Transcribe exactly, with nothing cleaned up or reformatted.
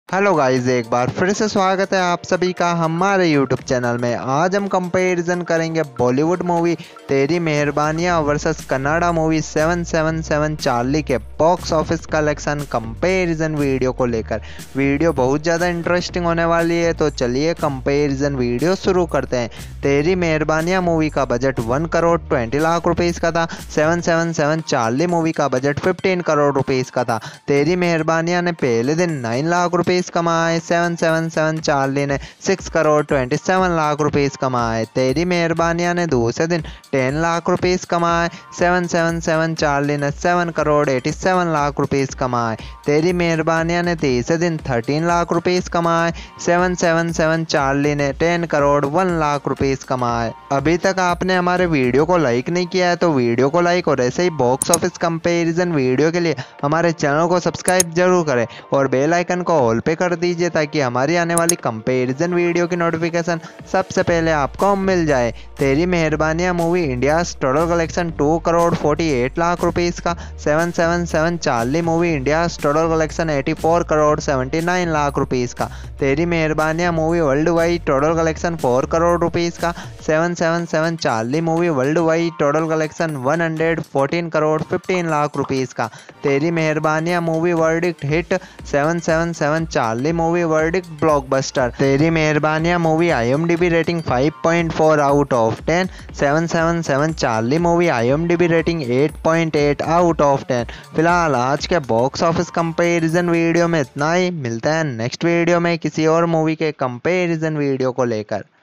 Hello guys, एक बार फिर से स्वागत है आप सभी का हमारे यूट्यूब चैनल में। आज हम कंपैरिजन करेंगे Bollywood movie Teri Meharbaniyan versus Kannada movie seven seven seven Charlie के box office collection comparison video को लेकर। वीडियो बहुत ज़्यादा इंटरेस्टिंग होने वाली है, तो चलिए कंपैरिजन वीडियो शुरू करते हैं। तेरी मेहरबानियाँ मूवी का budget one crore twenty lakh rupees का था। Seven seven seven Charlie movie का बजट फिफ्टीन करोड़ रुपीज़ का था। तेरी मेहरबानियाँ ने पहले दिन नाइन लाख रुपीज़ कमाए। सेवन सेवन सेवन चार्ली ने six crore twenty seven lakh rupees कमाए। तेरी मेहरबानियाँ ने दूसरे दिन टेन लाख रुपीस कमाए। सेवन सेवन सेवन चार्ली ने seven crore eighty seven lakh rupees कमाए। तेरी मेहरबानियाँ ने तीसरे दिन थर्टीन लाख रुपीस कमाए। सेवन सेवन सेवन चार्ली ने ten crore one lakh rupees कमाए। अभी तक आपने हमारे वीडियो को लाइक नहीं किया है तो वीडियो को लाइक और ऐसे ही बॉक्स ऑफिस कंपैरिजन वीडियो के लिए हमारे चैनल को सब्सक्राइब जरूर करें और बेल आइकन को ऑल पे कर दीजिए ताकि हमारी आने वाली कंपैरिजन वीडियो की नोटिफिकेशन सबसे पहले आपको मिल जाए। Teri Meharbaniyan movie India total collection two crore forty eight lakh rupees का। Seven seven seven Charlie movie India total collection eighty four crore seventy nine lakh rupees का। Teri Meharbaniyan movie worldwide total collection four crore rupees का। Seven seven seven Charlie movie worldwide total collection one hundred fourteen crore fifteen lakh rupees का। Teri Meharbaniyan movie verdict hit. Seven seven seven Charlie movie verdict blockbuster. Teri Meharbaniyan movie IMDb rating five point four out of ten. Seven seven seven Charlie movie IMDb rating eight point eight out of ten. फिलहाल आज के box office comparison video में इतना ही। मिलता है next video में किसी और मूवी के कंपैरिजन वीडियो को लेकर।